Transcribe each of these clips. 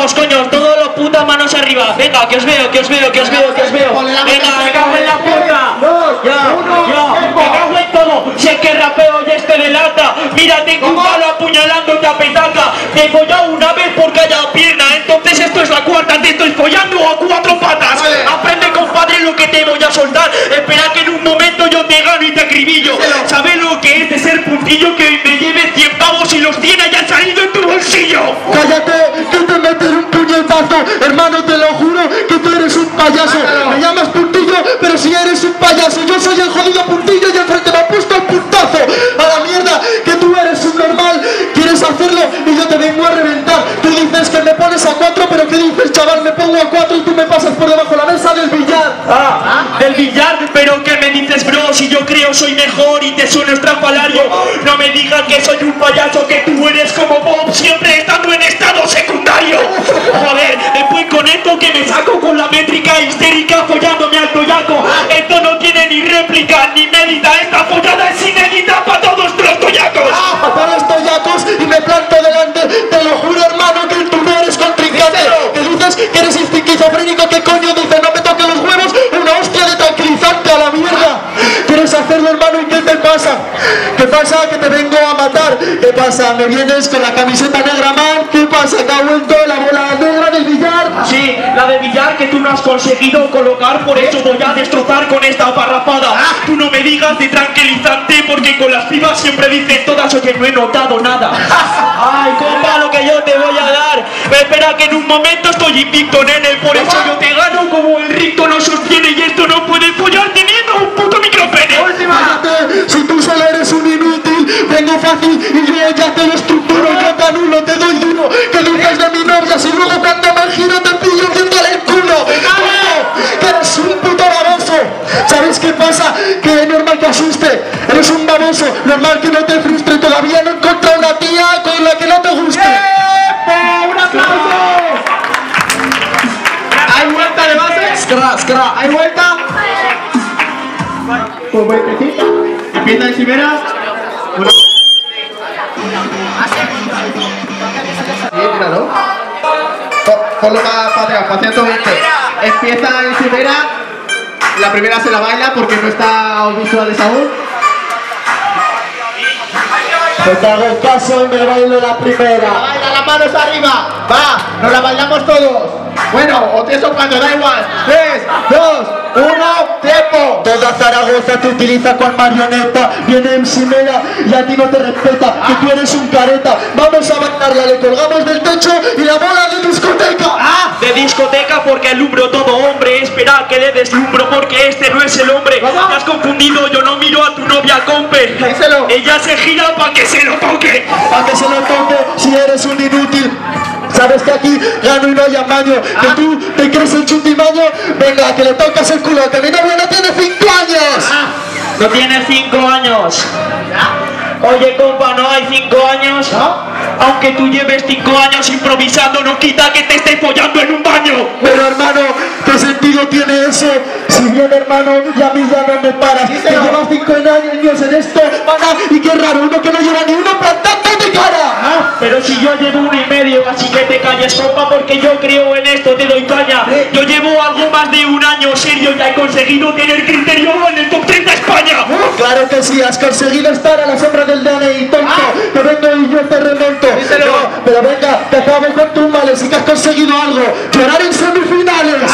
Vamos, coño, todos los putas manos arriba. Venga, que os veo. Venga, me cago en la puta. Ya, me cago en todo. Si es que rapeo y este delata. Mira, tengo un palo apuñalándote a petaca. Te he follado una vez por cada pierna. Entonces esto es la cuarta. Te estoy follando a 4 patas. Aprende, compadre, lo que te voy a soltar. Espera que en un momento yo te gano y te acribillo. ¿Sabes lo que es de ser puntillo? Que me lleve 100 pavos y los 100 hayan salido en tu bolsillo. Cállate, que te metes un puñetazo. Hermano, te lo juro que tú eres un payaso. Me llamas puntillo, pero si eres un payaso. Yo soy el jodido puntillo y enfrente me ha puesto el puntazo. A la mierda, que tú eres un normal. Quieres hacerlo y yo te vengo a reventar. Tú dices que me pones a 4, pero ¿qué dices, chaval? Me pongo a 4 y tú me pasas por debajo de la mesa del billar. Del billar, pero ¿qué me dices, bro? Si yo creo soy mejor y te sueno estrafalario. No me digas que soy un payaso, que tú eres como Bob, siempre estando en estado secundario. Joder, después con esto que me saco con la métrica histérica follándome al toyaco. Esto no tiene ni réplica ni mérita. Esta follada es inédita para todos los toyacos. Para los toyacos y me planto delante. Te lo juro, hermano, que tú no eres contrincante. Que dices que eres esquizofrénico. ¿Qué coño dices? No me toques los huevos. Una hostia de tranquilizante a la mierda. ¿Quieres hacerlo, hermano? ¿Y qué te pasa? ¿Qué pasa? Que te vengo a matar. ¿Qué pasa? ¿Me vienes con la camiseta negra, man? ¿Qué pasa? ¿Te ha vuelto la bola negra del billar? Sí, la de billar que tú no has conseguido colocar, por eso voy a destrozar con esta parrafada. Tú no me digas de tranquilizante, porque con las pibas siempre dicen todas, oye, no he notado nada. Ay, compa, lo que yo te voy a dar. Espera que en un momento estoy invicto, nene, por eso yo te gano como el ricto no sostiene y esto no puede follar teniendo un puto micropene. Cállate, si tú solo eres un inútil, vengo fácil y yo ya te lo estructuro, yo te anulo, te doy duro, que dices de mi novia, si luego cuando me giro te pillo viéndole el culo. ¡Coño! Que eres un puto baboso. ¿Sabes qué pasa? Que es normal que asuste, eres un baboso, normal que no te frustre, todavía no he encontrado una tía con la que no te guste. ¡Un aplauso! ¿Hay vuelta de base? Scra. ¿Hay vuelta? Pues vueltecita. Empieza encimera. Bien, míralo. Ponlo para atrás, para 120. Empieza encimera. La primera se la baila porque no está visuales aún. Pues te hago el caso y me bailo la primera. Baila las manos arriba. Va, nos la bailamos todos. Bueno, o 3 o 4, da igual. 3, 2, 1, tiempo. Toda Zaragoza te utiliza con marioneta. Viene encimera y a ti no te respeta. Que tú eres un careta. Vamos a bailarla, le colgamos del techo y la bola de discoteca. De discoteca porque alumbro todo hombre. Espera que le deslumbro porque este no es el hombre. Te has confundido, yo no miro a tu novia compe. Díselo. Ella se gira pa' que se lo toque. Para que se lo toque si eres un inútil. Sabes que aquí gano y no hay amaño. Que tú te crees el chutimaño. Venga, que le tocas el culo. Que mi novia no tiene 5 años. No tiene 5 años. Oye, compa, ¿no hay 5 años? Aunque tú lleves 5 años improvisando, no quita que te estés follando en un baño. Pero hermano, ¿qué sentido tiene eso? Si bien, hermano, y a mí ya no me paras. Que llevas 5 años en esto, pana. Y qué raro, uno que no lleva ni uno plantando de cara. Pero si yo llevo 1 y medio, así que te calles, compa, porque yo creo en esto, te doy caña. Yo llevo algo más de 1 año serio, ya he conseguido tener criterio en el top 30 España. Claro que sí, has conseguido estar a la sombra del DNI, tonto. Que vengo y yo te remonto. Pero venga, te acabo con tus males y que has conseguido algo. Llorar en semifinales.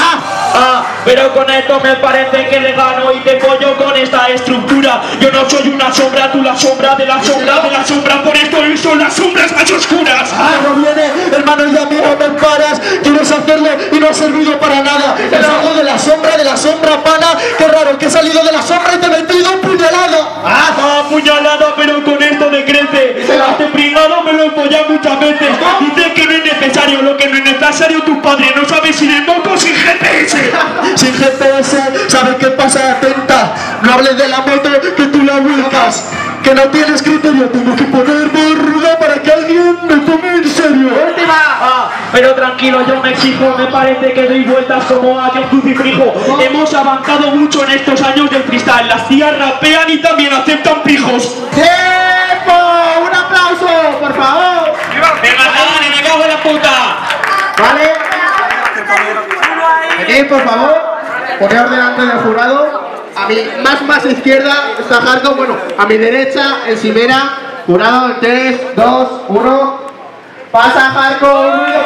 Pero con esto me parece que le gano y te pollo con esta estructura. Yo no soy una sombra, tú la sombra de la sombra de la sombra. Por esto son las sombras más oscuras. No viene, hermano, y a mí no me paras. Quieres hacerlo y no ha servido para nada. Es algo de la sombra, pana. Qué raro que he salido de la sombra y te he metido puñalada. Puñalada, pero con esto decrece. Este pringado me lo he follado muchas veces. Dice que no es necesario, lo que no es necesario tu padre no sabes ir en moto sin GPS. Sin GPS, ¿sabes qué pasa? Atenta, no hables de la moto que tú la vuelcas. Que no tienes criterio, tengo que poner borruda para que alguien me tome en serio. Pero tranquilo, yo me exijo, me parece que doy vueltas como a John Crucifrijo. Hemos avanzado mucho en estos años del freestyle. Las tías rapean y también aceptan pijos. ¡Tiempo! ¡Un aplauso, por favor! ¡Venga, dale, me cago en la puta! ¿Vale? Venid, por favor. Poneos delante del jurado. A mi más izquierda está Hardcore. Bueno, a mi derecha el Simera. Jurado en 3, 2, 1. Pasa Hardcore.